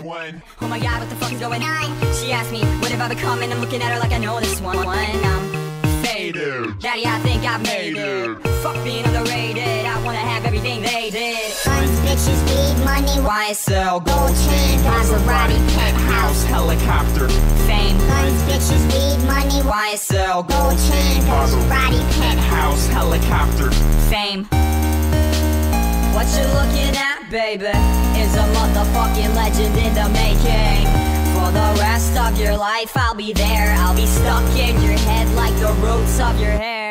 one. Oh my god, what the fuck is going on? She asked me, what have I become? And I'm looking at her like I know this one. Faded. Daddy, I think I've made it. Fuck being underrated, I wanna have everything they did. Guns, bitches, weed, money, YSL, gold chain, Maserati, penthouse, Helicopter. fame. Guns, bitches, weed, money, YSL, gold chain, Maserati, penthouse, Helicopter. fame. What you looking at, baby, is a motherfucking legend in the making. For the rest of your life, I'll be there. I'll be stuck in your head like the roots of your hair.